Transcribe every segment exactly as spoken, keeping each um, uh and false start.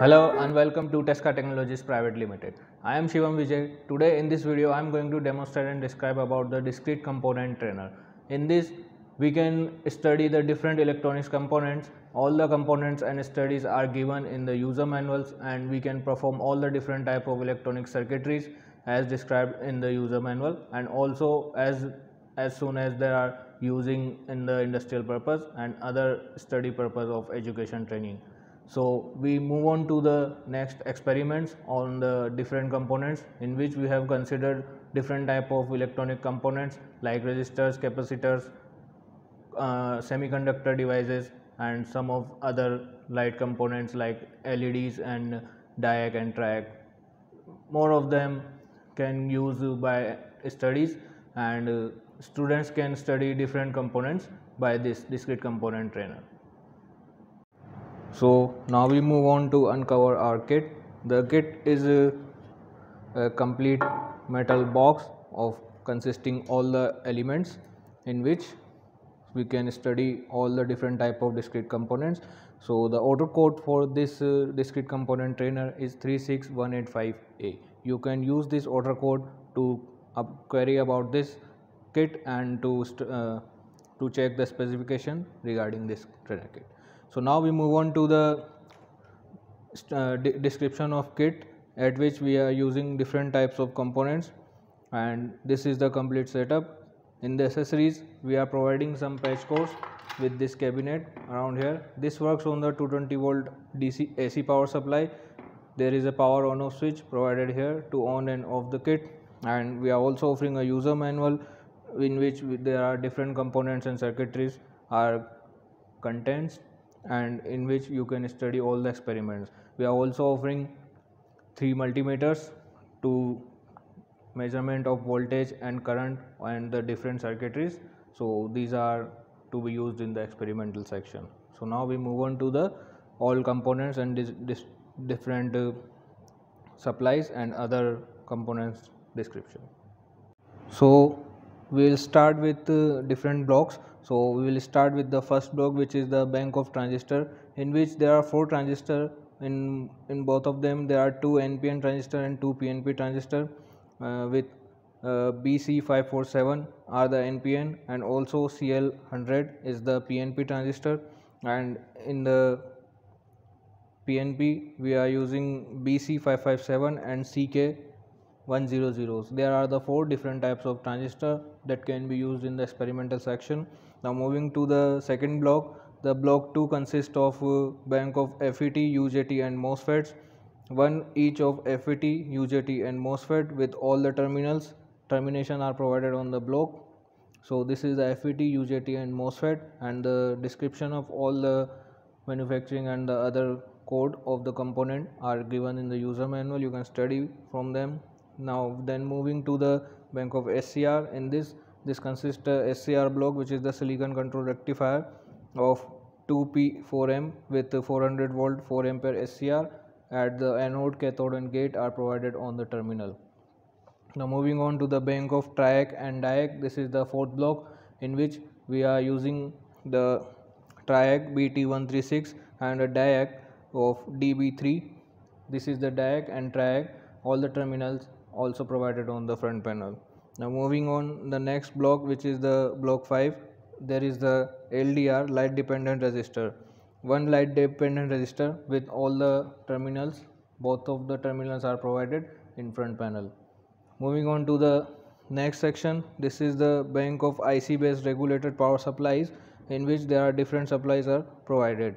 Hello and welcome to Tesca Technologies Private Limited. I am Shivam Vijay. Today in this video I am going to demonstrate and describe about the discrete component trainer. In this we can study the different electronics components. All the components and studies are given in the user manuals, and we can perform all the different type of electronic circuitries as described in the user manual, and also as as soon as they are using in the industrial purpose and other study purpose of education training. So we move on to the next experiments on the different components, in which we have considered different type of electronic components like resistors, capacitors, uh, semiconductor devices, and some of other light components like L E Ds and diac and triac. More of them can use by studies, and uh, students can study different components by this discrete component trainer. So now we move on to uncover our kit. The kit is a, a complete metal box of consisting all the elements, in which we can study all the different type of discrete components. So the order code for this uh, discrete component trainer is three six one eight five A. You can use this order code to up query about this kit and to uh, to check the specification regarding this trainer kit. So now we move on to the uh, de description of kit, at which we are using different types of components, and this is the complete setup. In the accessories we are providing some patch cords with this cabinet around here. This works on the two hundred twenty volt D C A C power supply. There is a power on off switch provided here to on and off the kit, and we are also offering a user manual in which there are different components and circuitries are contents, and in which you can study all the experiments. We are also offering three multimeters to measurement of voltage and current and the different circuitries. So these are to be used in the experimental section. So now we move on to the all components and this, this different uh, supplies and other components description. So we will start with uh, different blocks. So we will start with the first block, which is the bank of transistor, in which there are four transistor. In in both of them there are two N P N transistor and two P N P transistor, uh, with uh, B C five four seven are the N P N, and also C L one hundred is the P N P transistor. And in the P N P we are using B C five five seven and C K one hundred. There are the four different types of transistor that can be used in the experimental section. Now moving to the second block, the block two consists of uh, bank of F E T, U J T and MOSFETs, one each of F E T, U J T and MOSFET, with all the terminals termination are provided on the block. So this is the F E T, U J T and MOSFET, and the description of all the manufacturing and the other code of the component are given in the user manual. You can study from them. Now then moving to the bank of S C R. In this this consists a S C R block, which is the silicon control rectifier of two P four M with four hundred volt four ampere S C R. At the anode, cathode and gate are provided on the terminal. Now moving on to the bank of triac and diac. This is the fourth block, in which we are using the triac B T one thirty-six and a diac of D B three. This is the diac and triac, all the terminals also provided on the front panel. Now moving on the next block, which is the block five, there is the L D R, light dependent resistor. One light dependent resistor with all the terminals, both of the terminals are provided in front panel. Moving on to the next section, this is the bank of I C based regulated power supplies, in which there are different supplies are provided.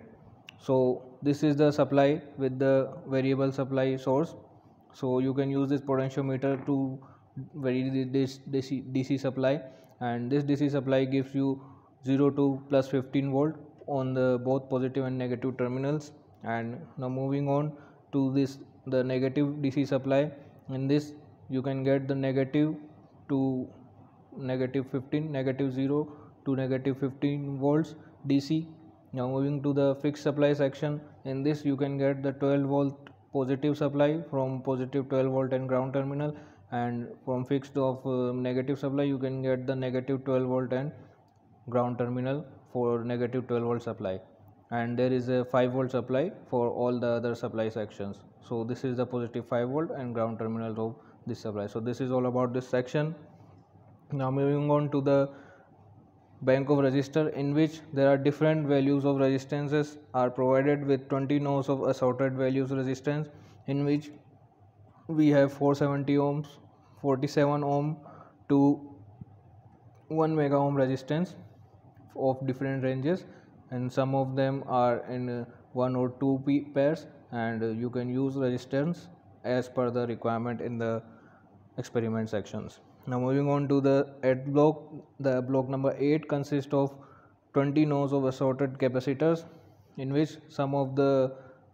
So this is the supply with the variable supply source. So you can use this potentiometer to vary this D C, D C supply, and this D C supply gives you zero to plus fifteen volt on the both positive and negative terminals. And now moving on to this, the negative D C supply. In this you can get the negative to negative fifteen, negative zero to negative fifteen volts D C. Now moving to the fixed supply section. In this you can get the twelve volt positive supply from positive twelve volt and ground terminal, and from fixed of uh, negative supply you can get the negative twelve volt and ground terminal for negative twelve volt supply. and there is a five volt supply for all the other supply sections. So this is the positive five volt and ground terminal of this supply. So this is all about this section. Now moving on to the bank of resistor, in which there are different values of resistances are provided with twenty nodes of assorted values resistance, in which we have four hundred seventy ohms, forty-seven ohm to one mega ohm resistance of different ranges, and some of them are in uh, one or two pairs, and uh, you can use resistance as per the requirement in the experiment sections. Now moving on to the eighth block, the block number eight consists of twenty nodes of assorted capacitors, in which some of the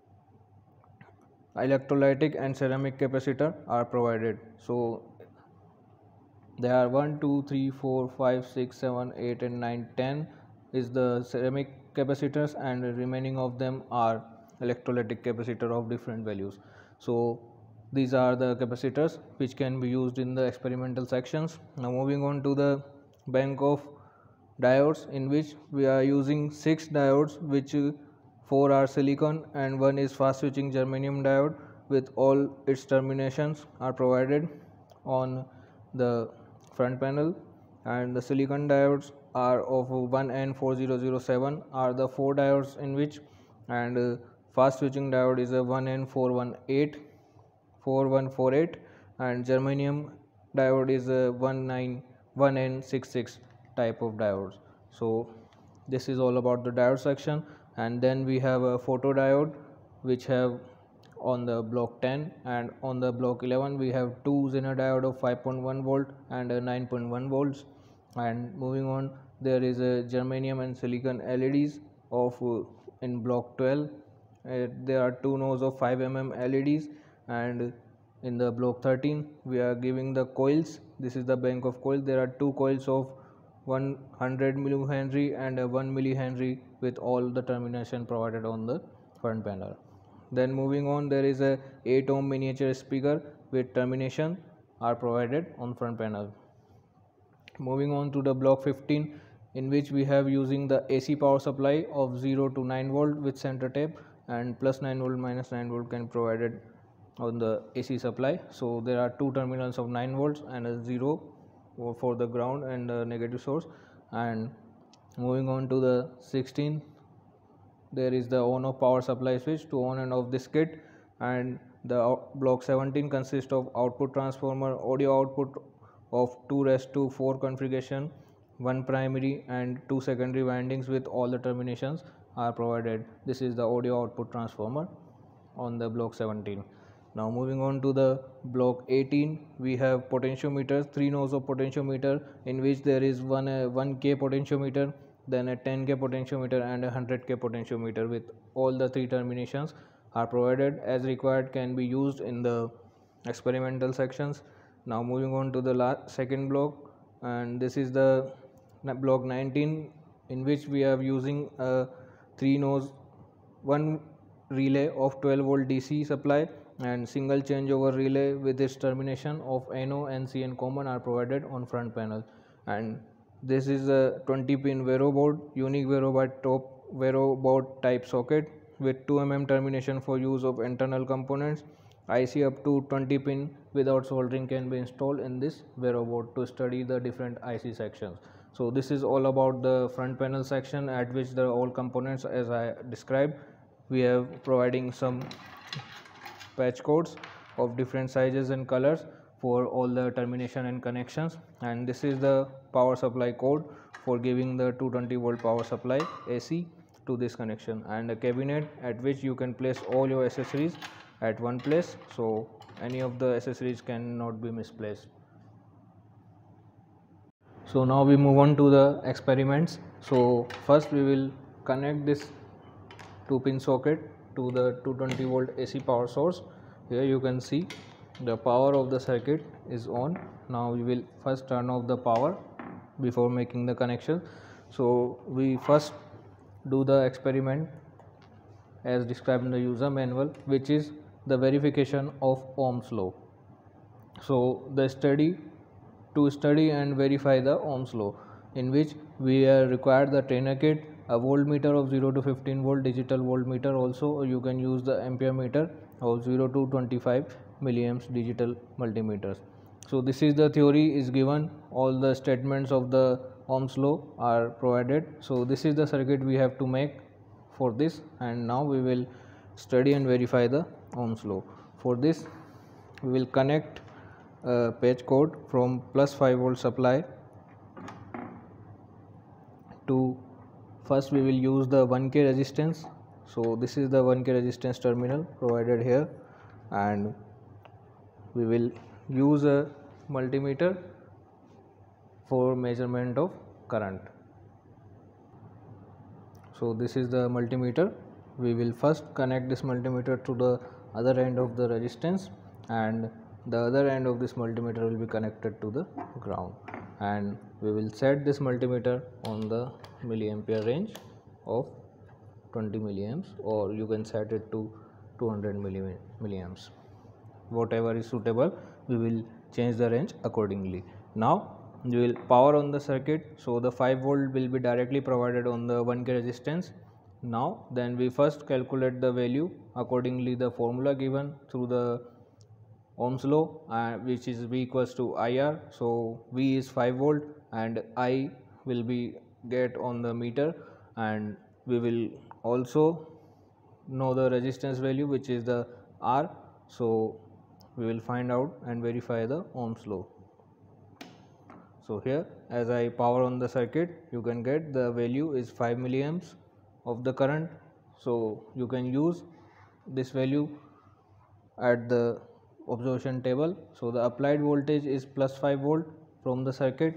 electrolytic and ceramic capacitor are provided. So there are one, two, three, four, five, six, seven, eight and nine, ten is the ceramic capacitors, and the remaining of them are electrolytic capacitor of different values. So these are the capacitors which can be used in the experimental sections. Now moving on to the bank of diodes, in which we are using six diodes, which uh, four are silicon and one is fast switching germanium diode, with all its terminations are provided on the front panel, and the silicon diodes are of one N four zero zero seven are the four diodes in which, and uh, fast switching diode is a one N four one eight four one four eight, and germanium diode is a one nine one N sixty-six type of diodes. So this is all about the diode section. And then we have a photodiode, which have on the block ten, and on the block eleven we have two Zener diode of five point one volt and a nine point one volts. And moving on, there is a germanium and silicon L E Ds of uh, in block twelve. Uh, there are two nodes of five millimeter L E Ds, and in the block thirteen we are giving the coils. This is the bank of coils. There are two coils of one hundred millihenry and a one millihenry, with all the termination provided on the front panel. Then moving on, there is a eight ohm miniature speaker with termination are provided on front panel. Moving on to the block fifteen, in which we have using the A C power supply of zero to nine volt with center tape, and plus nine volt minus nine volt can provided on the A C supply. So there are two terminals of nine volts and a zero for the ground and the negative source. And moving on to the sixteen, there is the on off power supply switch to on and off this kit. And the block seventeen consists of output transformer, audio output of two raised to four configuration, one primary and two secondary windings with all the terminations are provided. This is the audio output transformer on the block seventeen. Now moving on to the block eighteen, we have potentiometers, three nodes of potentiometer, in which there is one uh, one K potentiometer, then a ten K potentiometer and a one hundred K potentiometer, with all the three terminations are provided as required, can be used in the experimental sections. Now moving on to the last second block, and this is the block nineteen, in which we are using a three nodes one relay of twelve volt D C supply and single changeover relay with its termination of N O and C N common are provided on front panel. And this is a twenty pin Vero board, unique Vero by top Vero board type socket with two millimeter termination for use of internal components. I C up to twenty pin without soldering can be installed in this Vero board to study the different I C sections. So this is all about the front panel section, at which the all components as I described. We have providing some patch codes of different sizes and colors for all the termination and connections, and this is the power supply code for giving the two hundred twenty volt power supply A C to this connection, and a cabinet at which you can place all your accessories at one place, so any of the accessories cannot be misplaced. So now we move on to the experiments. So first we will connect this two pin socket to the two hundred twenty volt A C power source. Here you can see the power of the circuit is on. Now we will first turn off the power before making the connection. So we first do the experiment as described in the user manual, which is the verification of Ohm's law. So the study to study and verify the Ohm's law, in which we uh, require the trainer kit, a voltmeter of zero to fifteen volt digital voltmeter also, or you can use the ampere meter of zero to twenty-five milliamps digital multimeters. So this is the theory is given, all the statements of the Ohm's law are provided. So this is the circuit we have to make for this, and now we will study and verify the Ohm's law. For this we will connect a patch cord from plus five volt supply to, first we will use the one K resistance. So this is the one K resistance terminal provided here, and we will use a multimeter for measurement of current. So this is the multimeter. We will first connect this multimeter to the other end of the resistance, and the other end of this multimeter will be connected to the ground, and we will set this multimeter on the milliampere range of twenty milliamps, or you can set it to two hundred milliamps, whatever is suitable. We will change the range accordingly. Now we will power on the circuit. So the five volt will be directly provided on the one K resistance. Now then we first calculate the value accordingly, the formula given through the Ohm's law, uh, which is V equals to I R. So V is five volt and I will be get on the meter, and we will also know the resistance value, which is the R. So we will find out and verify the Ohm's law. So here, as I power on the circuit, you can get the value is five milliamps of the current. So you can use this value at the observation table. So the applied voltage is plus five volt from the circuit,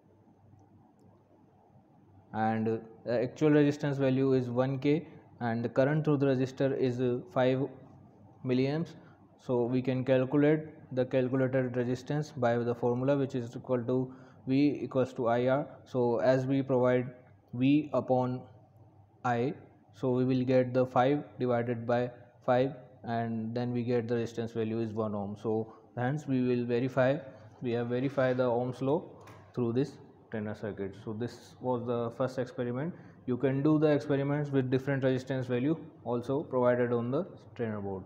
and the actual resistance value is one K, and the current through the resistor is five milliamps. So we can calculate the calculated resistance by the formula, which is equal to V equals to I R. So as we provide V upon I, so we will get the five divided by five, and then we get the resistance value is one ohm. So hence we will verify, we have verified the Ohm's law through this Tenor circuit. So this was the first experiment. You can do the experiments with different resistance value also provided on the Tenor board.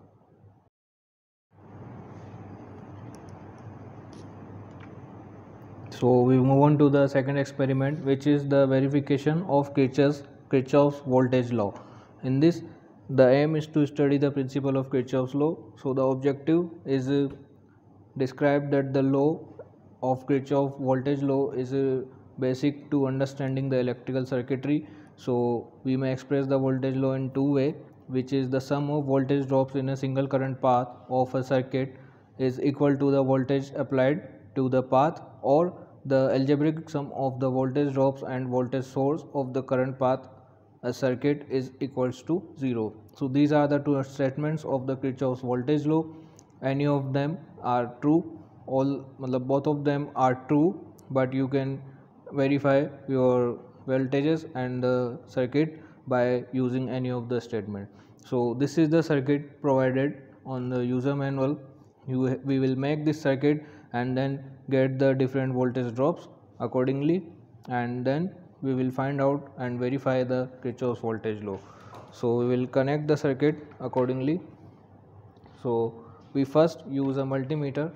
So we move on to the second experiment, which is the verification of Kirchhoff's, Kirchhoff's voltage law. In this, the aim is to study the principle of Kirchhoff's law. So the objective is uh, described that the law of Kirchhoff voltage law is uh, basic to understanding the electrical circuitry. So we may express the voltage law in two ways, which is the sum of voltage drops in a single current path of a circuit is equal to the voltage applied to the path, or the algebraic sum of the voltage drops and voltage source of the current path a circuit is equals to zero. So these are the two statements of the Kirchhoff's voltage law. Any of them are true, all both of them are true, but you can verify your voltages and the circuit by using any of the statement. So this is the circuit provided on the user manual. You, we will make this circuit and then get the different voltage drops accordingly, and then we will find out and verify the Kirchhoff's voltage law. So we will connect the circuit accordingly. So we first use a multimeter,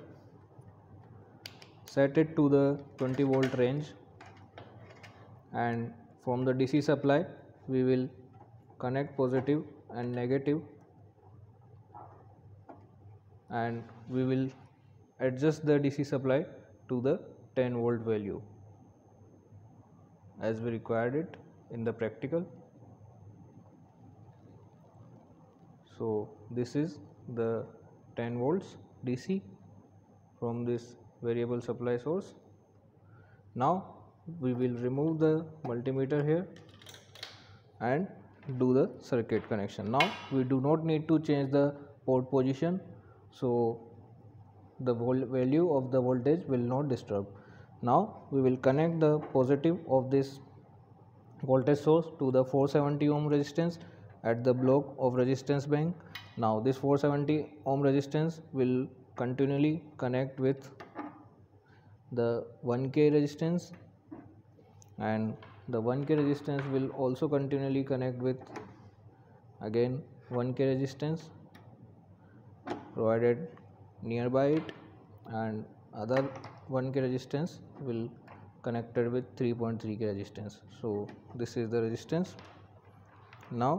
set it to the twenty volt range, and from the D C supply we will connect positive and negative, and we will adjust the D C supply to the ten volt value as we required it in the practical. So this is the ten volts D C from this variable supply source. Now we will remove the multimeter here and do the circuit connection. Now we do not need to change the port position, so the value of the voltage will not disturb. Now we will connect the positive of this voltage source to the four seventy ohm resistance at the block of resistance bank. Now this four seventy ohm resistance will continually connect with the one K resistance, and the one K resistance will also continually connect with again one K resistance provided nearby it, and other one K resistance will connected with three point three K resistance. So this is the resistance. Now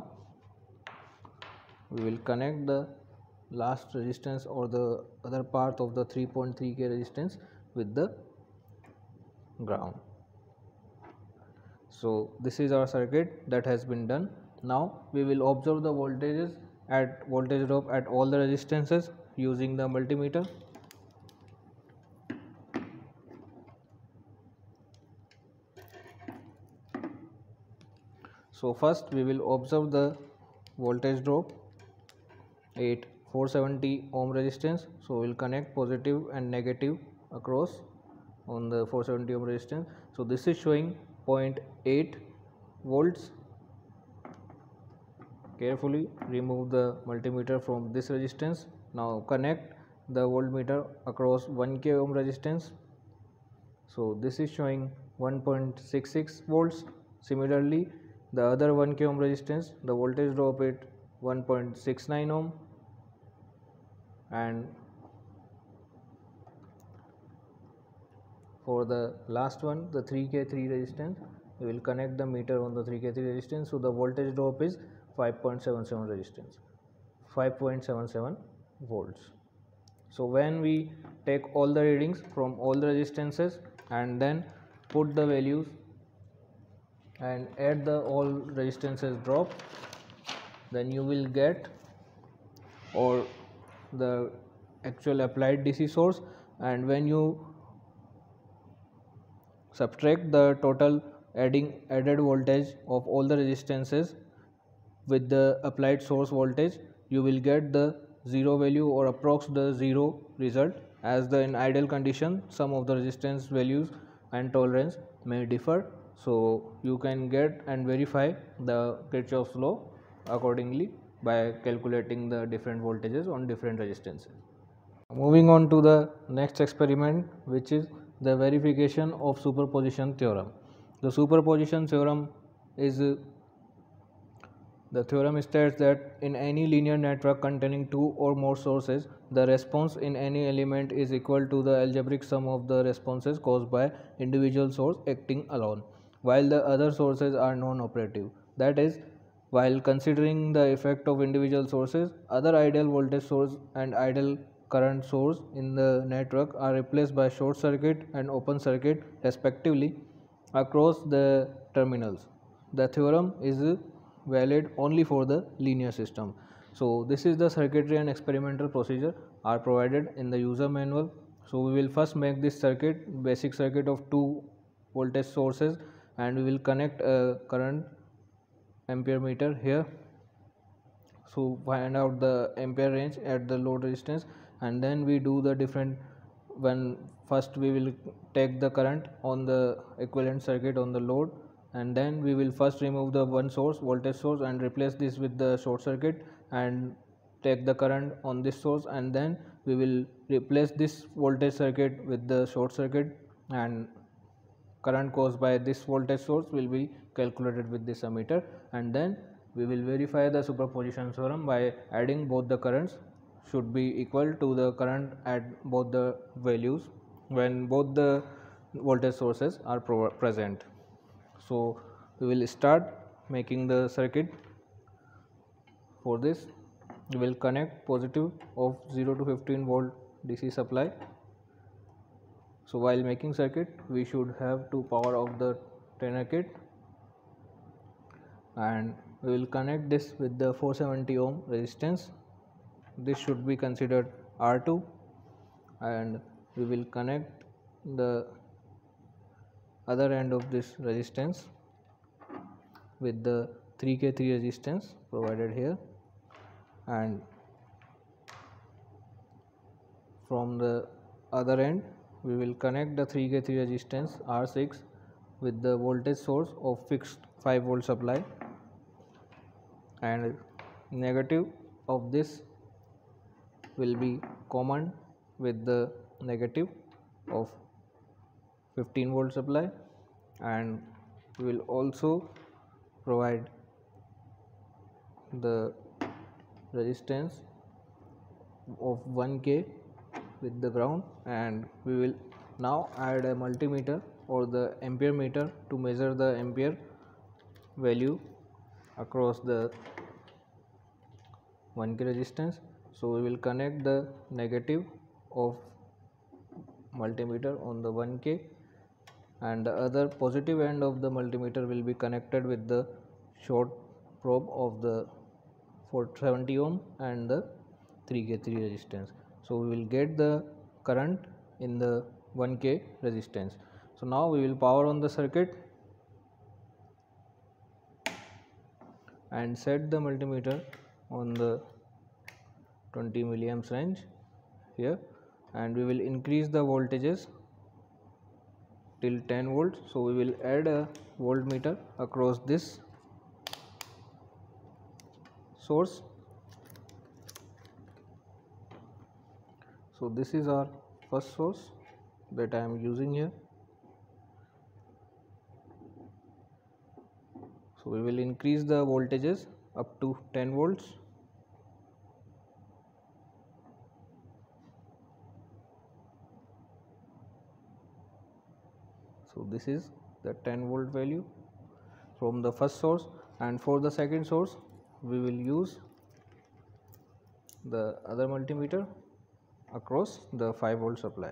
we will connect the last resistance or the other part of the three point three K resistance with the ground. So this is our circuit that has been done. Now we will observe the voltages at voltage drop at all the resistances using the multimeter. So first we will observe the voltage drop at four seventy ohm resistance. So we will connect positive and negative across on the four seventy ohm resistance. So this is showing zero point eight volts. Carefully remove the multimeter from this resistance. Now connect the voltmeter across one K ohm resistance. So this is showing one point six six volts. Similarly, the other one K ohm resistance, the voltage drop at one point six nine ohm, and for the last one, the three K three resistance, we will connect the meter on the three K three resistance. So the voltage drop is five point seven seven resistance, five point seven seven volts. So when we take all the readings from all the resistances and then put the values and add the all resistances drop, then you will get or the actual applied D C source. And when you subtract the total adding added voltage of all the resistances with the applied source voltage, you will get the zero value or approx the zero result, as the in ideal condition some of the resistance values and tolerance may differ. So you can get and verify the Kirchhoff's law accordingly by calculating the different voltages on different resistances. Moving on to the next experiment, which is the verification of superposition theorem. The superposition theorem is uh, the theorem states that in any linear network containing two or more sources, the response in any element is equal to the algebraic sum of the responses caused by individual source acting alone, while the other sources are non-operative. That is, while considering the effect of individual sources, other ideal voltage source and ideal current source in the network are replaced by short circuit and open circuit respectively across the terminals. The theorem is valid only for the linear system. So this is the circuitry and experimental procedure are provided in the user manual. So we will first make this circuit, basic circuit of two voltage sources, and we will connect a current ampere meter here. So find out the ampere range at the load resistance, and then we do the different, when first we will take the current on the equivalent circuit on the load, and then we will first remove the one source, voltage source, and replace this with the short circuit and take the current on this source, and then we will replace this voltage circuit with the short circuit, and current caused by this voltage source will be calculated with this ammeter, and then we will verify the superposition theorem by adding both the currents should be equal to the current at both the values when both the voltage sources are present. So we will start making the circuit. For this we will connect positive of zero to fifteen volt D C supply. So while making circuit, we should have to power off the trainer kit, and we will connect this with the four seventy ohm resistance. This should be considered R two, and we will connect the other end of this resistance with the three K three resistance provided here, and from the other end we will connect the three K three resistance R six with the voltage source of fixed five volt supply, and negative of this will be common with the negative of fifteen volt supply, and we will also provide the resistance of one K with the ground, and we will now add a multimeter or the ampere meter to measure the ampere value across the one K resistance. So we will connect the negative of multimeter on the one K, and the other positive end of the multimeter will be connected with the short probe of the four seventy ohm and the three K three resistance. So we will get the current in the one K resistance. So now we will power on the circuit and set the multimeter on the twenty milliamps range here, and we will increase the voltages till ten volts. So we will add a voltmeter across this source. So this is our first source that I am using here. So we will increase the voltages up to ten volts. So this is the ten volt value from the first source, and for the second source we will use the other multimeter across the five volt supply.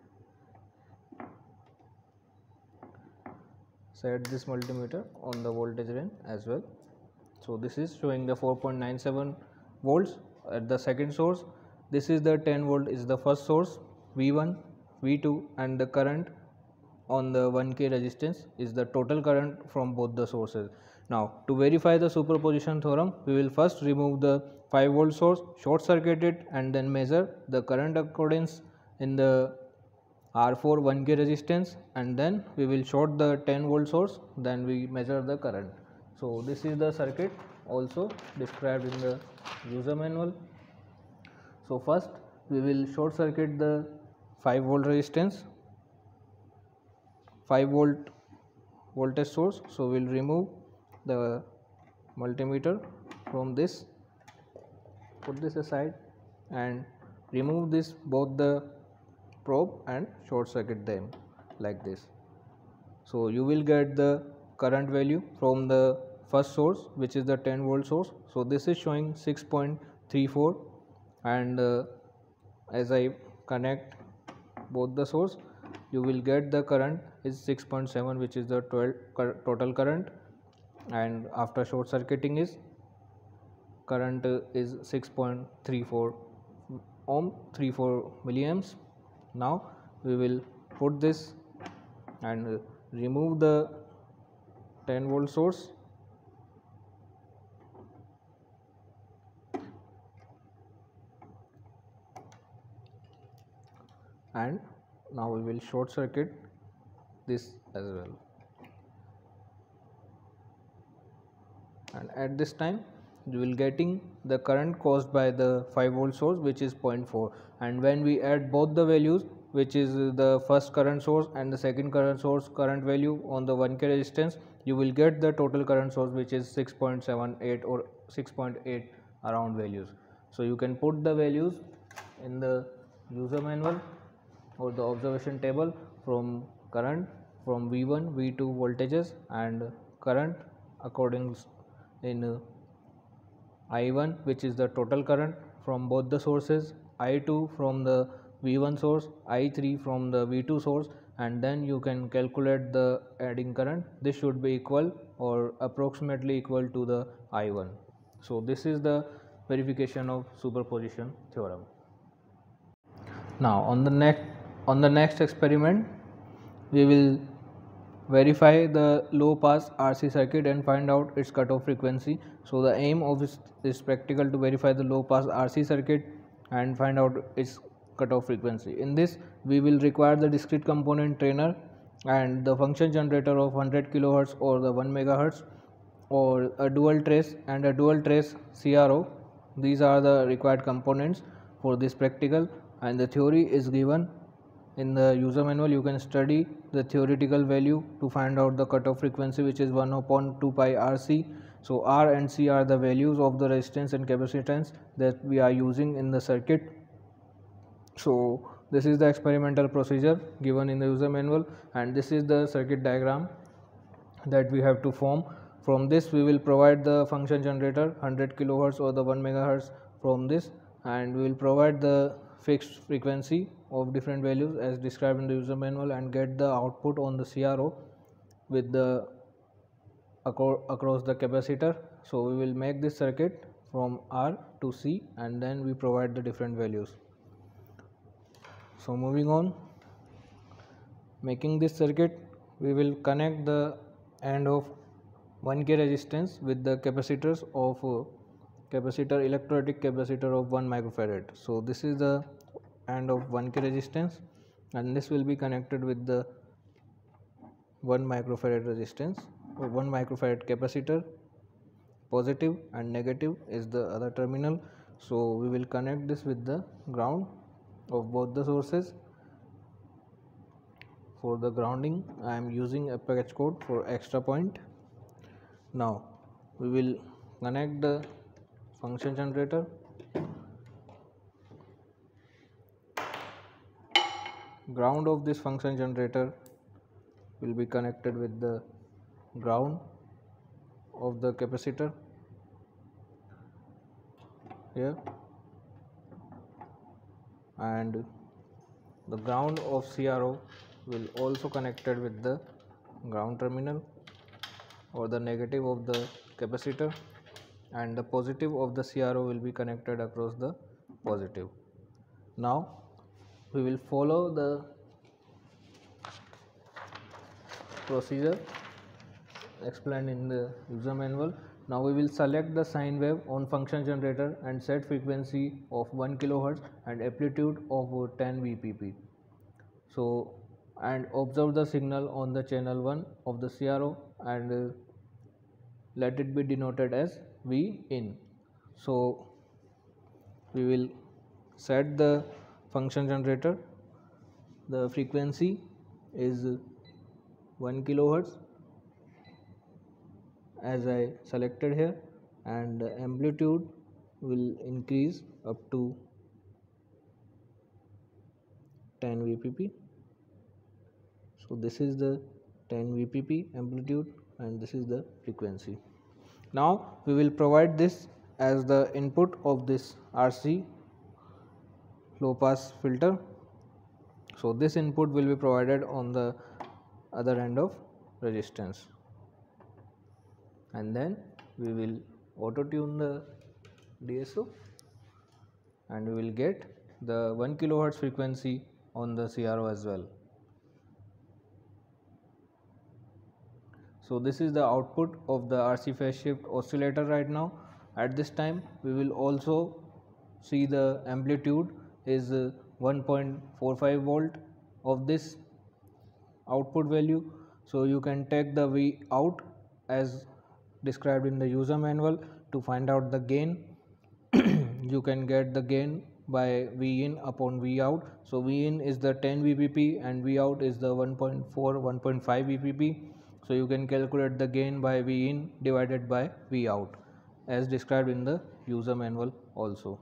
Set this multimeter on the voltage range as well. So this is showing the four point nine seven volts at the second source. This is the ten volt is the first source, V one, V two, and the current on the one K resistance is the total current from both the sources. Now to verify the superposition theorem, we will first remove the five volt source, short circuit it, and then measure the current accordance in the R four one K resistance, and then we will short the ten volt source, then we measure the current. So this is the circuit also described in the user manual. So first we will short circuit the five volt resistance, five volt voltage source. So we will remove the multimeter from this, put this aside, and remove this both the probe and short circuit them like this. So you will get the current value from the first source, which is the ten volt source. So this is showing six point three four, and uh, as I connect both the source, you will get the current is six point seven, which is the twelve total current, and after short circuiting is current uh, is six point three four ohm, thirty-four milliamps. Now we will put this and remove the ten volt source, and now we will short circuit this as well. And at this time you will getting the current caused by the five volt source, which is zero point four, and when we add both the values, which is the first current source and the second current source current value on the one K resistance, you will get the total current source, which is six point seven eight or six point eight around values. So you can put the values in the user manual or the observation table from current from V one, V two voltages, and current according in I one, which is the total current from both the sources, I two from the V one source, I three from the V two source, and then you can calculate the adding current. This should be equal or approximately equal to the I one. So this is the verification of superposition theorem. Now on the next on the next experiment, we will verify the low pass R C circuit and find out its cutoff frequency. So the aim of this is practical to verify the low pass R C circuit and find out its cutoff frequency. In this we will require the discrete component trainer and the function generator of one hundred kilohertz or the one megahertz, or a dual trace and a dual trace C R O. These are the required components for this practical, and the theory is given in the user manual you can study the theoretical value to find out the cutoff frequency, which is one upon two pi R C. So R and C are the values of the resistance and capacitance that we are using in the circuit. So this is the experimental procedure given in the user manual, and this is the circuit diagram that we have to form. From this we will provide the function generator one hundred kilohertz or the one megahertz from this, and we will provide the fixed frequency of different values as described in the user manual, and get the output on the C R O with the across the capacitor. So we will make this circuit from R to C, and then we provide the different values. So moving on, making this circuit, we will connect the end of one K resistance with the capacitors of uh, capacitor electrolytic capacitor of one microfarad. So this is the end of one K resistance, and this will be connected with the one microfarad resistance or one microfarad capacitor. Positive and negative is the other terminal. So we will connect this with the ground of both the sources. For the grounding I am using a package code for extra point. Now we will connect the function generator. Ground of this function generator will be connected with the ground of the capacitor here, and the ground of C R O will also connected with the ground terminal or the negative of the capacitor, and the positive of the C R O will be connected across the positive. Now we will follow the procedure explained in the user manual. Now we will select the sine wave on function generator and set frequency of one kilohertz and amplitude of ten V P P. So and observe the signal on the channel one of the C R O, and uh, let it be denoted as V in. So we will set the function generator. The frequency is one kilohertz as I selected here, and the amplitude will increase up to ten V P P. So this is the ten V P P amplitude, and this is the frequency. Now we will provide this as the input of this R C low pass filter. So this input will be provided on the other end of resistance, and then we will auto tune the D S O, and we will get the one kilohertz frequency on the C R O as well. So this is the output of the R C phase shift oscillator right now. At this time we will also see the amplitude is uh, one point four five volt of this output value. So you can take the V out as described in the user manual to find out the gain. You can get the gain by V in upon V out. So V in is the ten V P P and V out is the one point four, one point five V P P. So you can calculate the gain by V in divided by V out as described in the user manual also.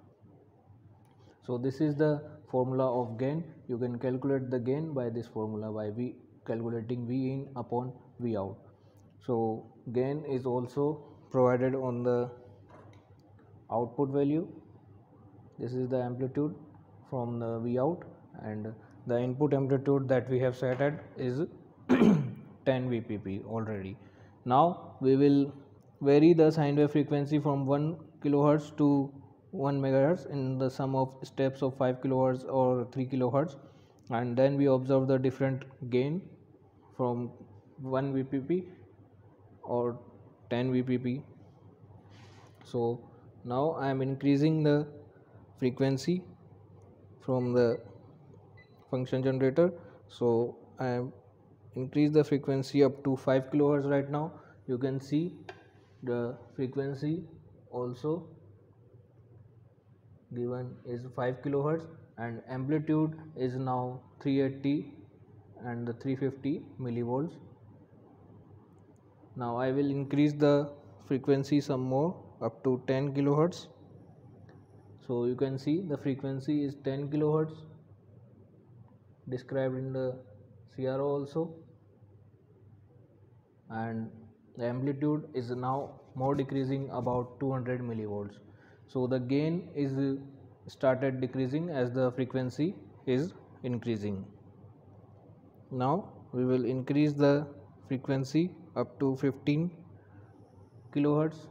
So this is the formula of gain. You can calculate the gain by this formula by V calculating V in upon V out. So gain is also provided on the output value. This is the amplitude from the V out, and the input amplitude that we have set at is ten V P P already. Now we will vary the sine wave frequency from one kilohertz to one megahertz in the sum of steps of five kilohertz or three kilohertz, and then we observe the different gain from one V P P or ten V P P. So now I am increasing the frequency from the function generator. So I am increase the frequency up to five kilohertz right now. You can see the frequency also given is five kilohertz. and amplitude is now three eighty and the three fifty millivolts. Now I will increase the frequency some more up to ten kilohertz. So you can see the frequency is ten kilohertz described in the C R O also, and the amplitude is now more decreasing about two hundred millivolts. So the gain is started decreasing as the frequency is increasing. Now we will increase the frequency up to fifteen kilohertz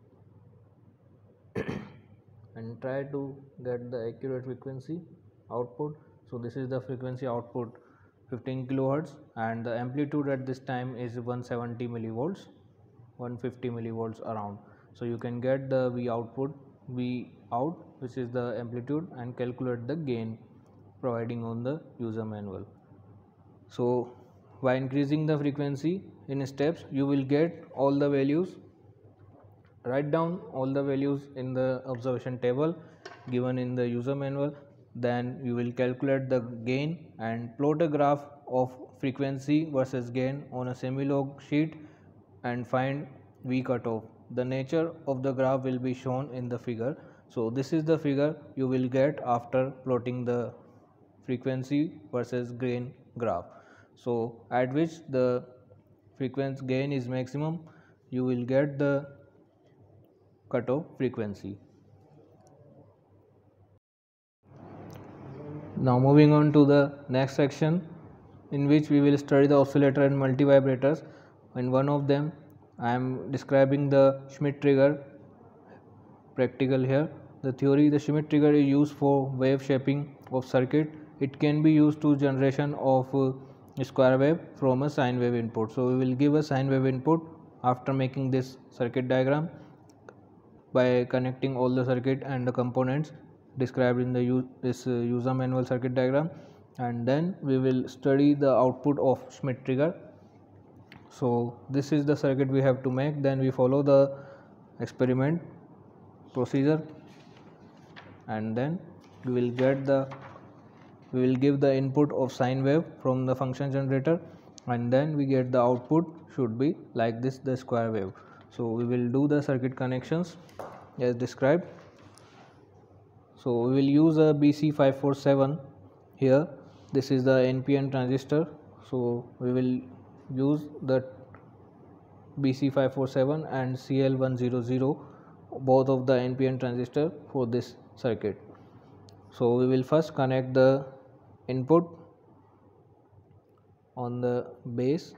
and try to get the accurate frequency output. So this is the frequency output fifteen kilohertz, and the amplitude at this time is one hundred seventy millivolts, one hundred fifty millivolts around. So you can get the V output, V out, which is the amplitude, and calculate the gain providing on the user manual. So by increasing the frequency in steps, you will get all the values. Write down all the values in the observation table given in the user manual. Then you will calculate the gain and plot a graph of frequency versus gain on a semi-log sheet and find V cutoff. The nature of the graph will be shown in the figure. So this is the figure you will get after plotting the frequency versus gain graph. So at which the frequency gain is maximum, you will get the cutoff frequency. Now moving on to the next section, in which we will study the oscillator and multivibrators. In one of them I am describing the Schmitt trigger practical here. The theory: the Schmitt trigger is used for wave shaping of circuit. It can be used to generation of uh, square wave from a sine wave input. So we will give a sine wave input after making this circuit diagram by connecting all the circuit and the components described in the use, this uh, user manual circuit diagram, and then we will study the output of Schmitt trigger. So this is the circuit we have to make. Then we follow the experiment procedure, and then we will get the we will give the input of sine wave from the function generator, and then we get the output should be like this, the square wave. So we will do the circuit connections as described. So we will use a B C five forty-seven here. This is the N P N transistor. So we will use the B C five forty-seven and C L one hundred, both of the N P N transistor, for this circuit. So we will first connect the input on the base,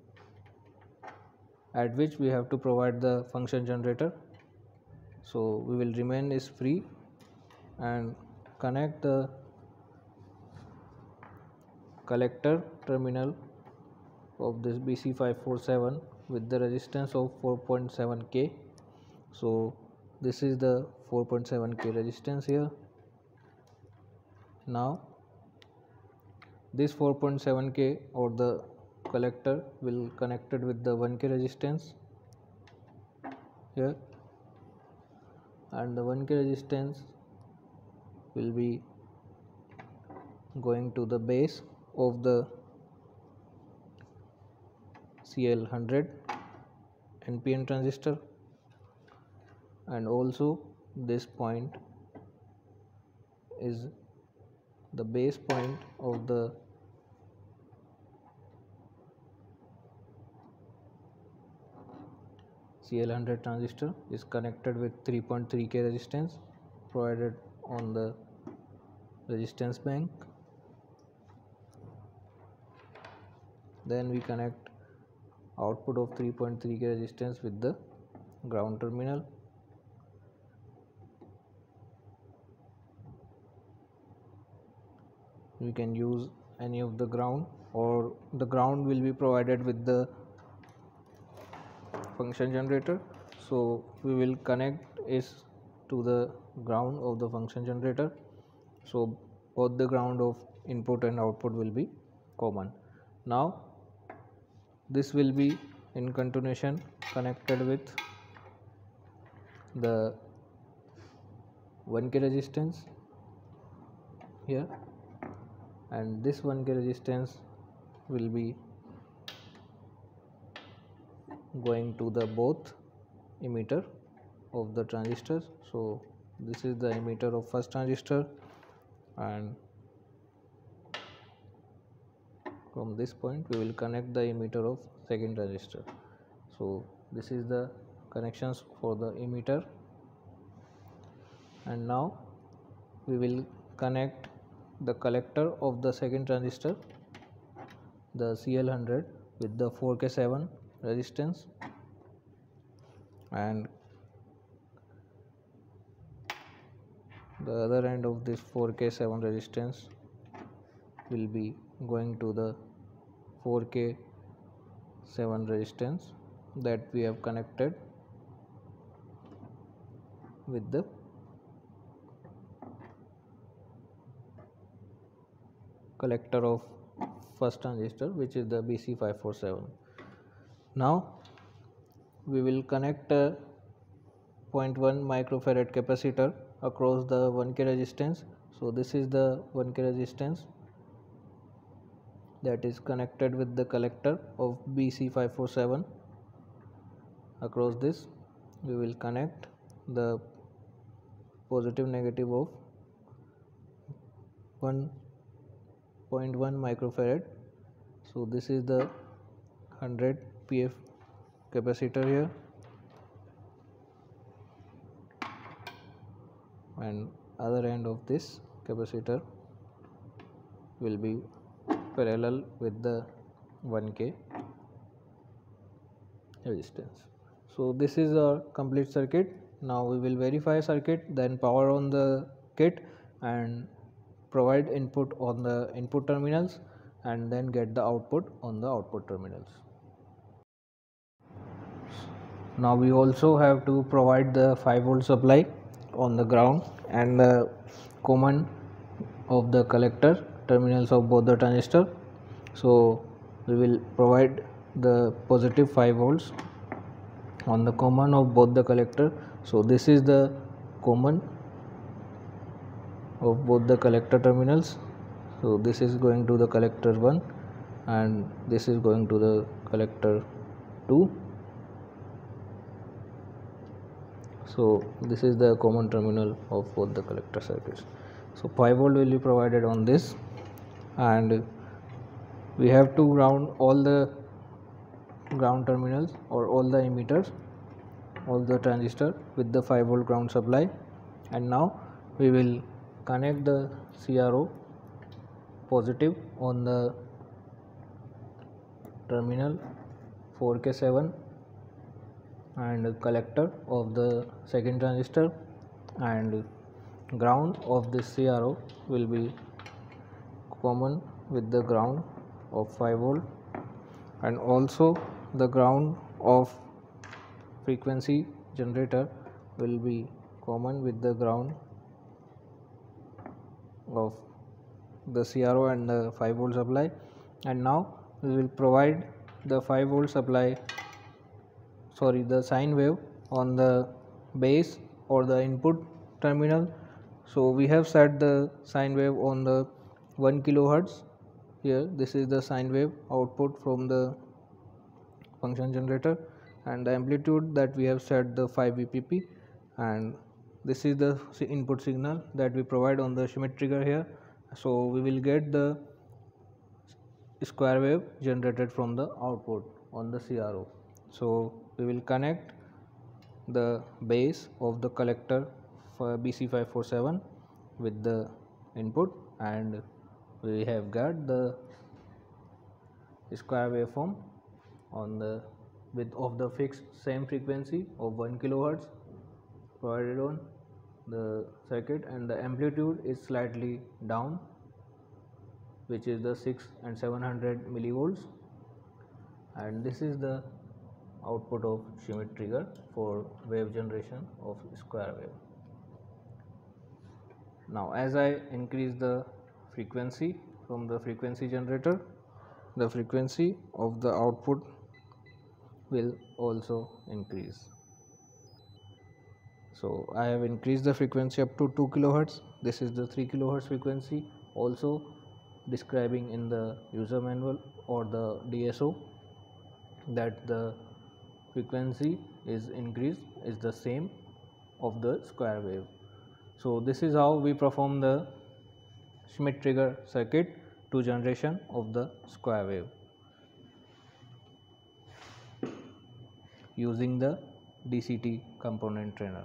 at which we have to provide the function generator. So we will remain is free and connect the collector terminal of this B C five forty-seven with the resistance of four point seven K. So this is the four point seven K resistance here. Now this four point seven K or the collector will connected with the one K resistance here, and the one K resistance will be going to the base of the C L one hundred N P N transistor, and also this point is the base point of the C L one hundred transistor is connected with three point three K resistance provided on the resistance bank. Then we connect output of three point three K resistance with the ground terminal. We can use any of the ground, or the ground will be provided with the function generator. So we will connect is to the ground of the function generator. So both the ground of input and output will be common. Now this will be in continuation connected with the one K resistance here, and this one K resistance will be going to the both emitter of the transistors. So this is the emitter of first transistor, and from this point we will connect the emitter of second transistor. So this is the connections for the emitter, and now we will connect the collector of the second transistor, the C L one hundred, with the four K seven resistance, and the other end of this four K seven resistance will be going to the four K seven resistance that we have connected with the collector of first transistor, which is the B C five forty-seven. Now we will connect a zero point one microfarad capacitor across the one K resistance. So this is the one K resistance that is connected with the collector of B C five forty-seven. Across this we will connect the positive negative of one point one microfarad. So this is the one hundred P F capacitor here, and other end of this capacitor will be parallel with the one K resistance. So this is our complete circuit. Now we will verify circuit, then power on the kit and provide input on the input terminals, and then get the output on the output terminals. Now we also have to provide the five volt supply on the ground and the common of the collector terminals of both the transistor. So we will provide the positive five volts on the common of both the collector. So this is the common of both the collector terminals. So this is going to the collector one and this is going to the collector two. So this is the common terminal of both the collector circuits. So five volt will be provided on this, and we have to ground all the ground terminals or all the emitters, all the transistor with the five volt ground supply. And now we will connect the C R O positive on the terminal four K seven and collector of the second transistor, and ground of this C R O will be common with the ground of five volt, and also the ground of frequency generator will be common with the ground of the C R O and the five volt supply. And now we will provide the five volt supply, sorry the sine wave on the base or the input terminal. So we have set the sine wave on the one kilohertz here. This is the sine wave output from the function generator, and the amplitude that we have set the five V P P, and this is the input signal that we provide on the Schmitt trigger here. So we will get the square wave generated from the output on the C R O. So we will connect the base of the collector for B C five forty-seven with the input, and we have got the square waveform on the with of the fixed same frequency of one kilohertz provided on the circuit, and the amplitude is slightly down, which is the six and seven hundred millivolts, and this is the output of Schmitt trigger for wave generation of square wave. Now as I increase the frequency from the frequency generator, the frequency of the output will also increase. So I have increased the frequency up to two kilohertz. This is the three kilohertz frequency also describing in the user manual or the D S O that the frequency is increased is the same of the square wave. So this is how we perform the Schmitt trigger circuit to generation of the square wave using the D C T component trainer.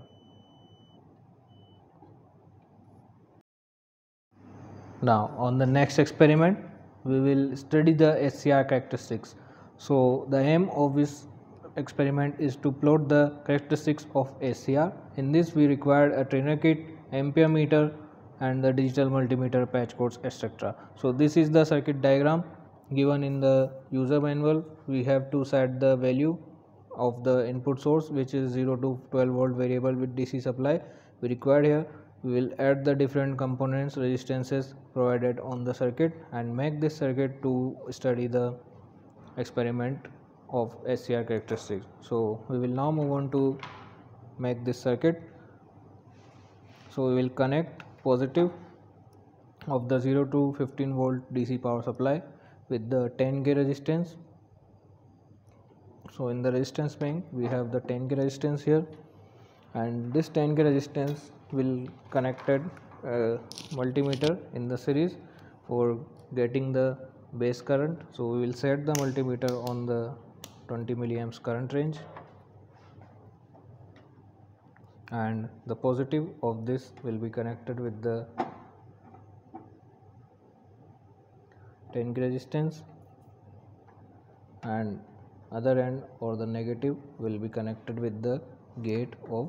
Now on the next experiment we will study the S C R characteristics. So the aim of this experiment is to plot the characteristics of S C R. In this we required a trainer kit, ampere meter and the digital multimeter, patch codes, et cetera. So this is the circuit diagram given in the user manual. We have to set the value of the input source, which is zero to twelve volt variable with D C supply. We required here. We will add the different components, resistances provided on the circuit and make this circuit to study the experiment of S C R characteristics. So we will now move on to make this circuit. So we will connect positive of the zero to fifteen volt D C power supply with the ten K resistance. So in the resistance bank we have the ten K resistance here, and this ten K resistance will connected uh, multimeter in the series for getting the base current. So we will set the multimeter on the twenty milliamps current range, and the positive of this will be connected with the ten K resistance, and other end or the negative will be connected with the gate of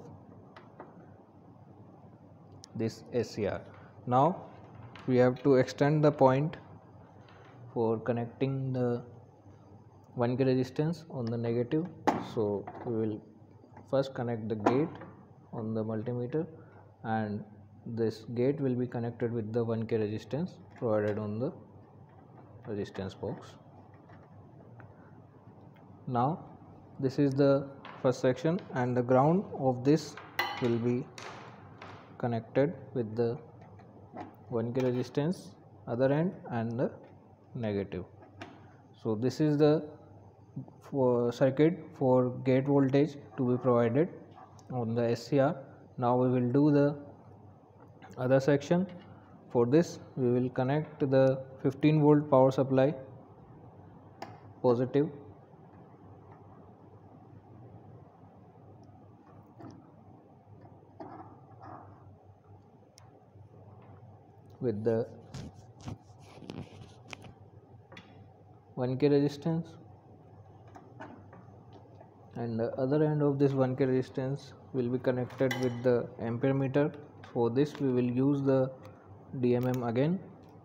this S C R. Now we have to extend the point for connecting the one K resistance on the negative. So we will first connect the gate on the multimeter, and this gate will be connected with the one K resistance provided on the resistance box. Now this is the first section, and the ground of this will be connected with the one K resistance other end and the negative. So this is the for circuit for gate voltage to be provided on the S C R. Now we will do the other section. For this we will connect the fifteen volt power supply positive with the one K resistance, and the other end of this one K resistance will be connected with the ampere meter. For this we will use the D M M again,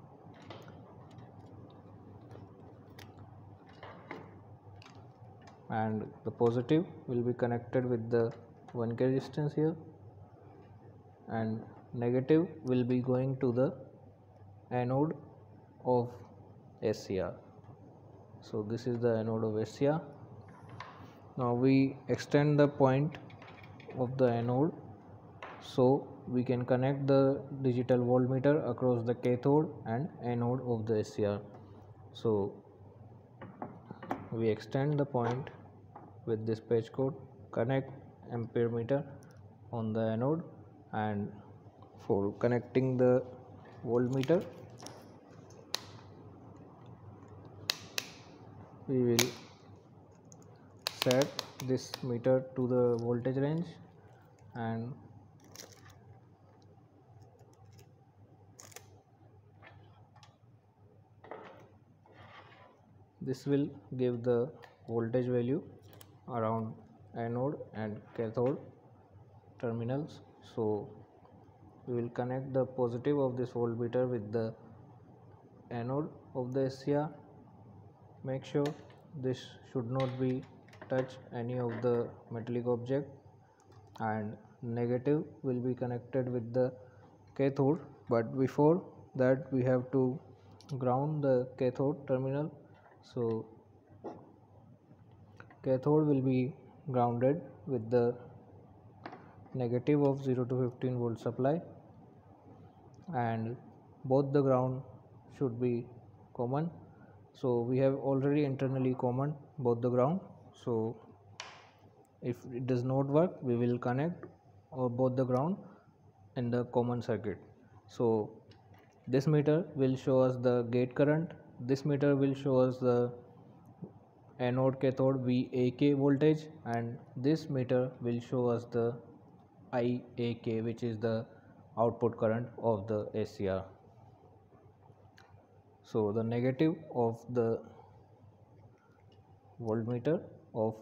and the positive will be connected with the one K resistance here, and negative will be going to the anode of S C R. So this is the anode of S C R. Now we extend the point of the anode so we can connect the digital voltmeter across the cathode and anode of the S C R. So we extend the point with this patch cord, connect ampere meter on the anode, and for connecting the voltmeter we will set this meter to the voltage range, and this will give the voltage value around anode and cathode terminals. So we will connect the positive of this voltmeter with the anode of the S C R. Make sure this should not be touch any of the metallic object, and negative will be connected with the cathode, but before that we have to ground the cathode terminal. So cathode will be grounded with the negative of zero to fifteen volt supply, and both the ground should be common. So we have already internally common both the ground. So if it does not work, we will connect or both the ground in the common circuit. So this meter will show us the gate current, this meter will show us the anode cathode V A K voltage, and this meter will show us the I A K, which is the output current of the S C R. So the negative of the voltmeter of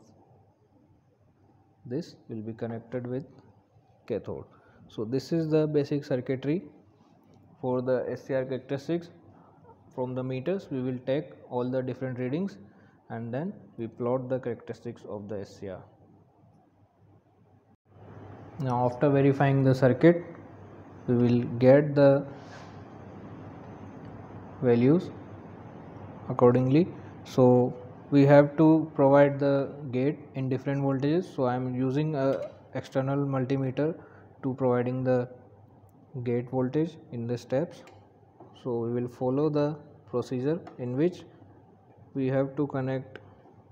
this will be connected with cathode. So this is the basic circuitry for the S C R characteristics. From the meters we will take all the different readings and then we plot the characteristics of the S C R. Now after verifying the circuit, we will get the values accordingly. So we have to provide the gate in different voltages. So I am using a external multimeter to providing the gate voltage in the steps. So we will follow the procedure in which we have to connect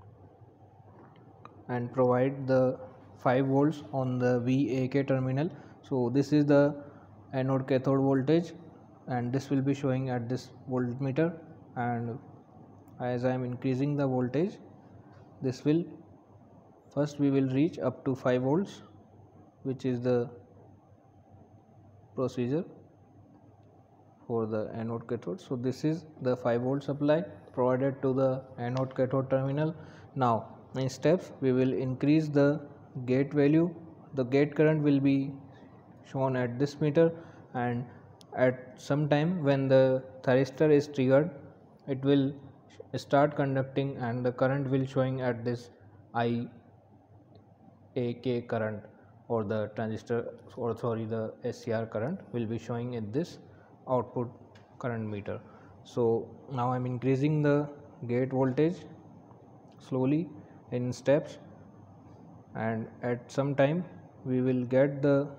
and provide the five volts on the V A K terminal. So this is the anode cathode voltage and this will be showing at this voltmeter, and as I am increasing the voltage, this will first we will reach up to five volts, which is the procedure for the anode cathode. So this is the five volt supply provided to the anode cathode terminal. Now in steps we will increase the gate value. The gate current will be shown at this meter, and at some time when the thyristor is triggered, it will start conducting and the current will showing at this I A K current, or the transistor, or sorry the S C R current will be showing in this output current meter. So now I am increasing the gate voltage slowly in steps, and at some time we will get the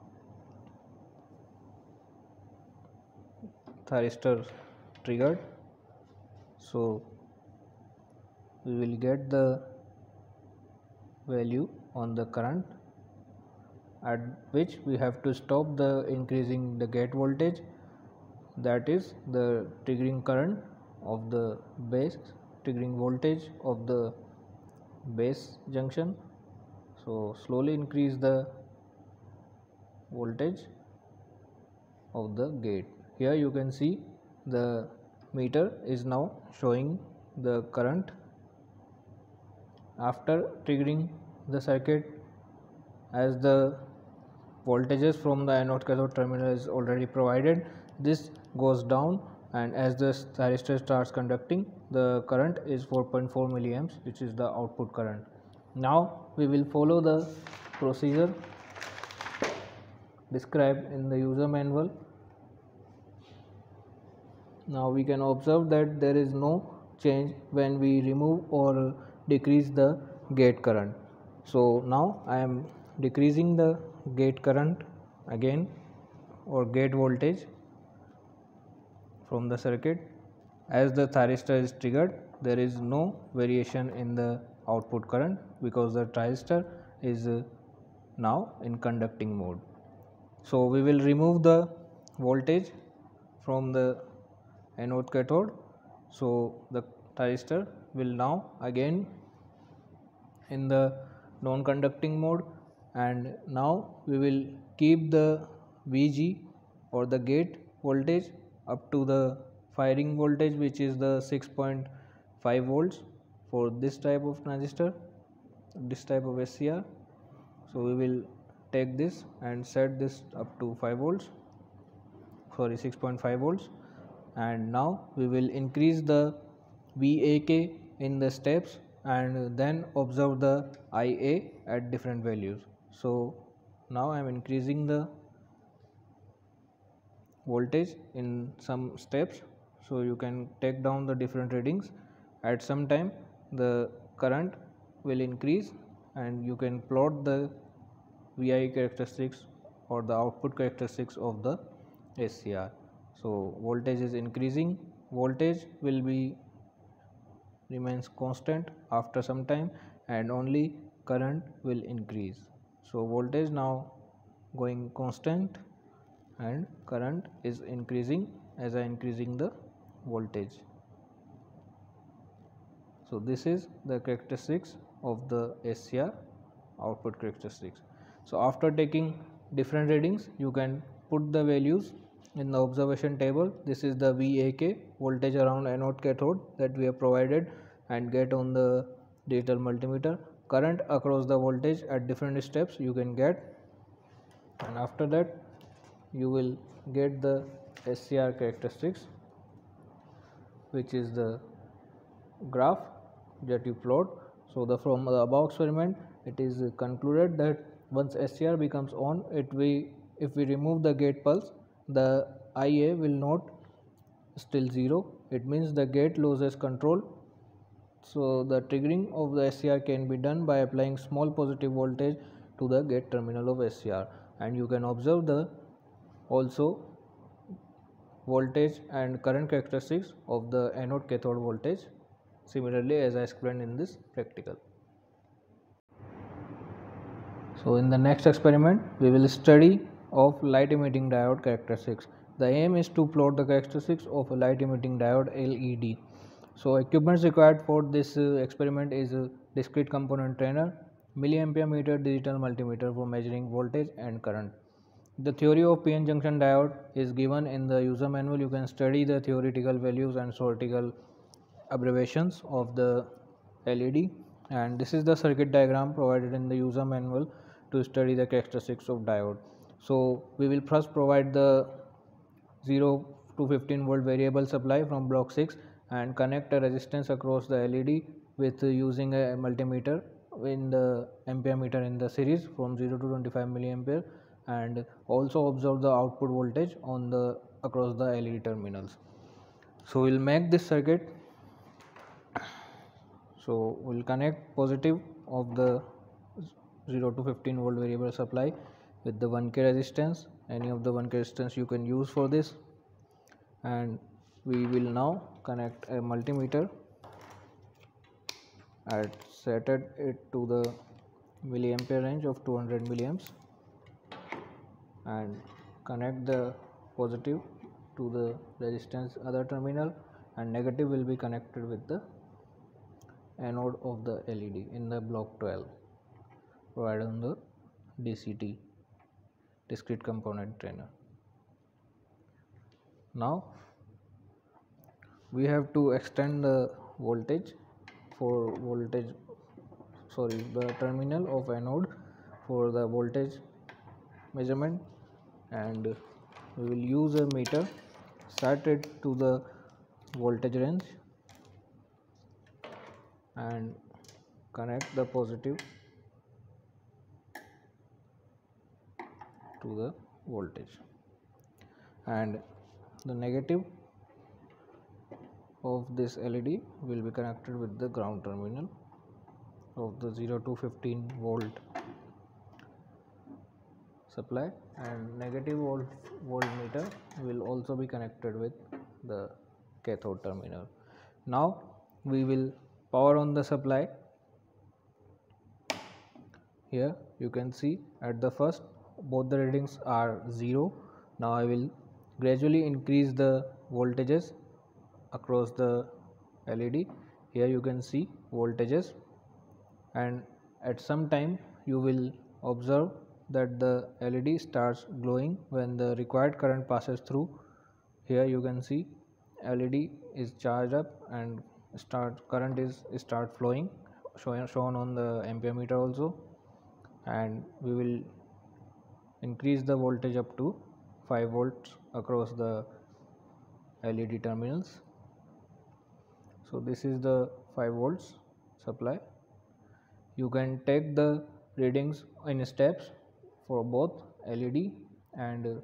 thyristor triggered. So we will get the value on the current at which we have to stop the increasing the gate voltage, that is the triggering current of the base, triggering voltage of the base junction. So slowly increase the voltage of the gate. Here you can see the meter is now showing the current after triggering the circuit. As the voltages from the anode cathode terminal is already provided, this goes down, and as the thyristor starts conducting, the current is four point four milliamps, which is the output current. Now we will follow the procedure described in the user manual. Now we can observe that there is no change when we remove or decrease the gate current. So now I am decreasing the gate current again, or gate voltage from the circuit. As the thyristor is triggered, there is no variation in the output current because the thyristor is uh, now in conducting mode. So we will remove the voltage from the anode cathode. So the thyristor will now again in the non-conducting mode, and now we will keep the V G or the gate voltage up to the firing voltage, which is the six point five volts for this type of transistor, this type of S C R. So we will take this and set this up to five volts, sorry six point five volts, and now we will increase the V A K in the steps and then observe the I A at different values. So now I am increasing the voltage in some steps, so you can take down the different readings. At some time the current will increase and you can plot the V I characteristics or the output characteristics of the S C R. So voltage is increasing, voltage will be remains constant after some time, and only current will increase. So voltage now going constant and current is increasing as I increasing the voltage. So this is the characteristics of the S C R output characteristics. So after taking different readings, you can put the values in the observation table. This is the V A K, voltage around anode cathode, that we have provided and get on the digital multimeter. Current across the voltage at different steps you can get, and after that you will get the S C R characteristics, which is the graph that you plot. So the from the above experiment it is concluded that once S C R becomes on, it we if we remove the gate pulse, the I A will not still zero. It means the gate loses control. So the triggering of the S C R can be done by applying small positive voltage to the gate terminal of S C R, and you can observe the also voltage and current characteristics of the anode cathode voltage similarly as I explained in this practical. So in the next experiment we will study of light emitting diode characteristics. The aim is to plot the characteristics of a light emitting diode L E D. So equipments required for this uh, experiment is a discrete component trainer, milliampere meter digital multimeter for measuring voltage and current. The theory of P N junction diode is given in the user manual. You can study the theoretical values and theoretical abbreviations of the L E D, and this is the circuit diagram provided in the user manual to study the characteristics of diode. So we will first provide the zero to fifteen volt variable supply from block six and connect a resistance across the L E D with uh, using a multimeter in the ampere meter in the series from zero to twenty-five milliampere, and also observe the output voltage on the across the L E D terminals. So we'll make this circuit. So we'll connect positive of the zero to fifteen volt variable supply with the one K resistance, any of the one K resistance you can use for this, and we will now connect a multimeter and set it to the milliampere range of two hundred milliamps and connect the positive to the resistance other terminal, and negative will be connected with the anode of the L E D in the block twelve provided on the D C T, discrete component trainer. Now we have to extend the voltage for voltage sorry the terminal of anode for the voltage measurement, and we will use a meter, set it to the voltage range and connect the positive to the voltage, and the negative of this L E D will be connected with the ground terminal of the zero to fifteen volt supply, and negative volt voltmeter will also be connected with the cathode terminal. Now we will power on the supply. Here you can see at the first both the readings are zero. Now I will gradually increase the voltages across the L E D. Here you can see voltages, and at some time you will observe that the L E D starts glowing when the required current passes through. Here you can see L E D is charged up and start current is start flowing, shown shown on the ampere meter also, and we will increase the voltage up to five volts across the L E D terminals. So this is the five volts supply. You can take the readings in steps for both L E D and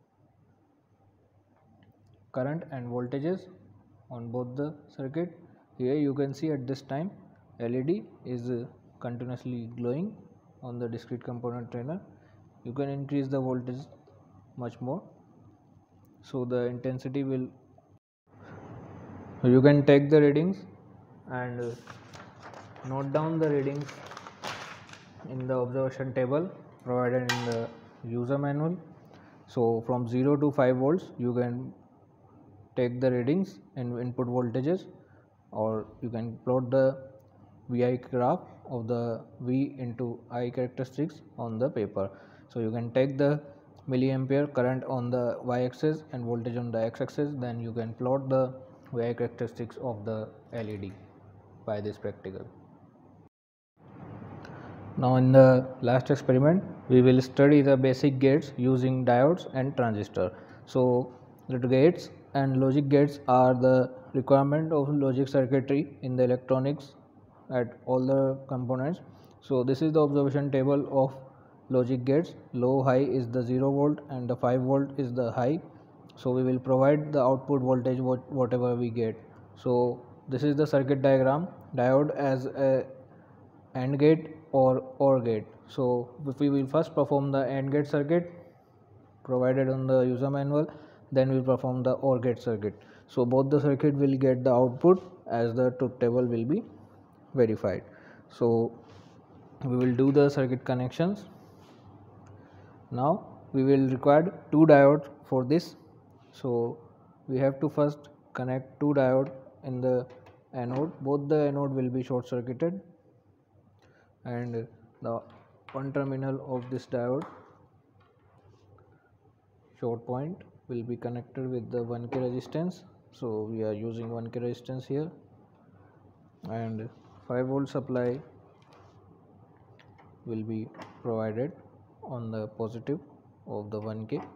current and voltages on both the circuit. Here you can see at this time L E D is continuously glowing on the discrete component trainer. You can increase the voltage much more. so the intensity will, you can take the readings and uh, note down the readings in the observation table provided in the user manual. So from zero to five volts you can take the readings and input voltages, or you can plot the V I graph of the V into I characteristics on the paper. So you can take the milliampere current on the y axis and voltage on the x axis, then you can plot the V I characteristics of the L E D by this practical. Now in the last experiment we will study the basic gates using diodes and transistor. So the gates and logic gates are the requirement of logic circuitry in the electronics at all the components. So this is the observation table of logic gates. Low high is the zero volt and the five volt is the high. So we will provide the output voltage what, whatever we get. So this is the circuit diagram. Diode as a AND gate or OR gate. So if we will first perform the AND gate circuit provided on the user manual, then we will perform the OR gate circuit. So both the circuit will get the output as the truth table will be verified. So we will do the circuit connections. Now we will require two diodes for this. So we have to first connect two diodes in the anode. Both the anode will be short circuited, and the one terminal of this diode short point will be connected with the one K resistance. So we are using one K resistance here, and five volt supply will be provided on the positive of the one K.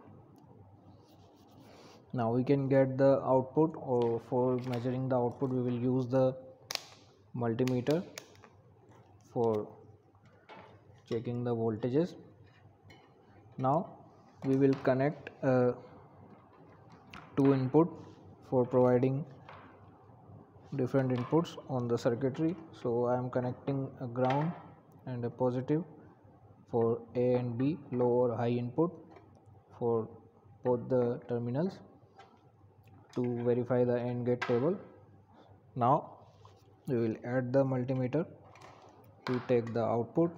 Now we can get the output, or for measuring the output we will use the multimeter for checking the voltages. Now we will connect uh, two input for providing different inputs on the circuitry. So I am connecting a ground and a positive for A and B, low or high input for both the terminals to verify the AND gate table. Now we will add the multimeter to take the output.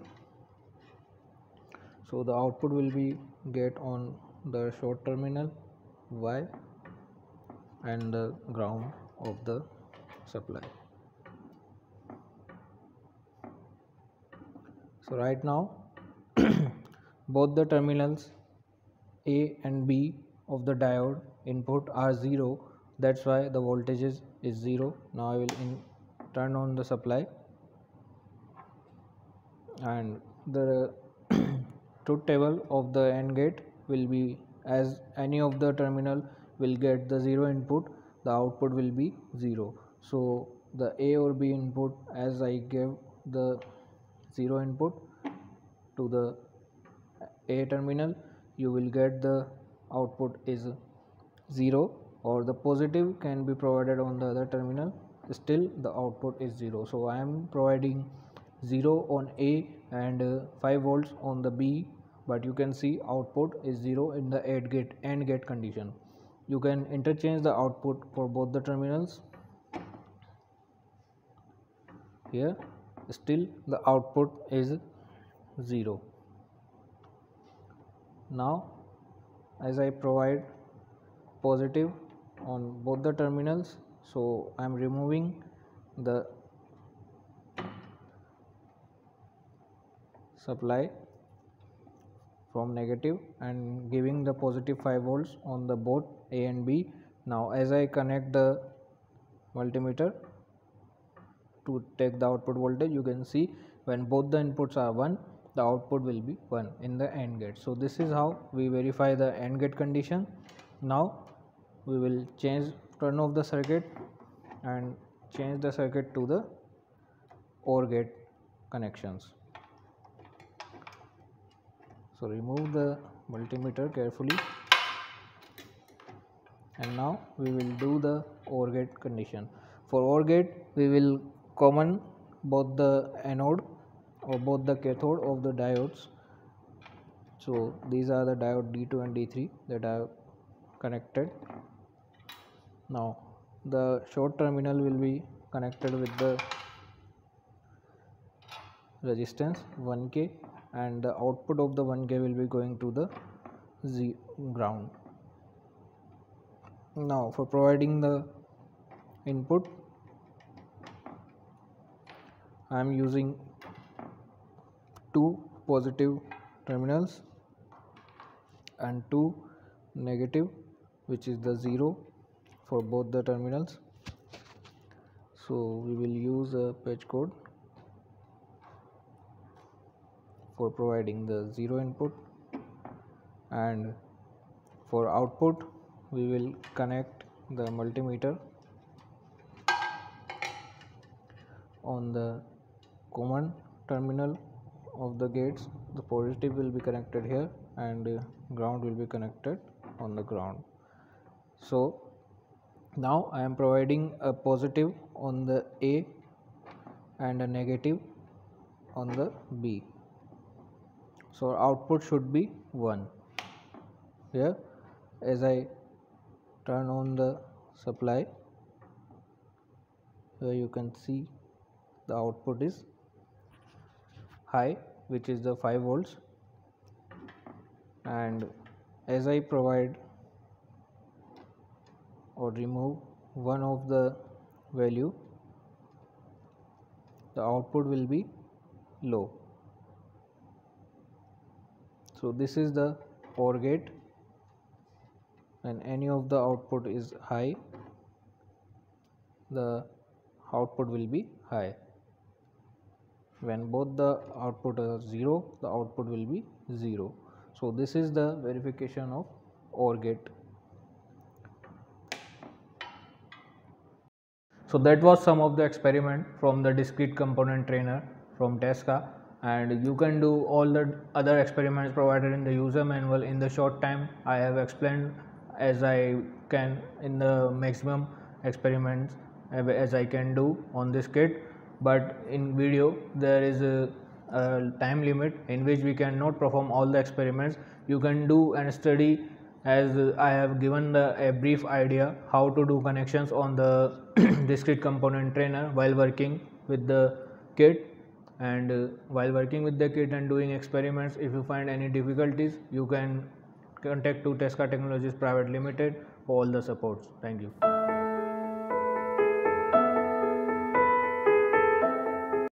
So the output will be get on the short terminal Y and the ground of the supply. So right now both the terminals A and B of the diode input are zero, that's why the voltage is, is zero. Now I will in, turn on the supply, and the truth table of the AND gate will be, as any of the terminal will get the zero input, the output will be zero. So the A or B input, as I gave the zero input to the A terminal, you will get the output is zero, or the positive can be provided on the other terminal, still the output is zero. So I am providing zero on A and uh, five volts on the B, but you can see output is zero in the AND gate AND gate condition. You can interchange the output for both the terminals. Here still the output is zero. Now as I provide positive on both the terminals, so I am removing the supply from negative and giving the positive five volts on the both A and B. Now as I connect the multimeter to take the output voltage, you can see when both the inputs are one, the output will be one in the AND gate. So this is how we verify the AND gate condition. Now we will change, turn off the circuit and change the circuit to the OR gate connections. So remove the multimeter carefully, and now we will do the OR gate condition. For OR gate we will common both the anode or both the cathode of the diodes. So these are the diode D two and D three that I have connected. Now the short terminal will be connected with the resistance one K, and the output of the one K will be going to the Z ground. Now for providing the input, I am using two positive terminals and two negative, which is the zero for both the terminals. So we will use a patch code for providing the zero input, and for output we will connect the multimeter on the common terminal of the gates. The positive will be connected here and ground will be connected on the ground. So now I am providing a positive on the A and a negative on the B. So output should be one. Here, as I turn on the supply, here you can see the output is high, which is the five volts, and as I provide or remove one of the value, the output will be low. So this is the OR gate. When any of the output is high, the output will be high. When both the output are zero, the output will be zero. So this is the verification of OR gate. So that was some of the experiment from the discrete component trainer from Tesca, and you can do all the other experiments provided in the user manual in the short time I have explained as I can, in the maximum experiments as I can do on this kit. But in video there is a, a time limit in which we cannot perform all the experiments. You can do and study, as I have given the, a brief idea how to do connections on the discrete component trainer while working with the kit. And uh, while working with the kit and doing experiments, if you find any difficulties, you can contact to Tesca Technologies Private Limited for all the supports. Thank you.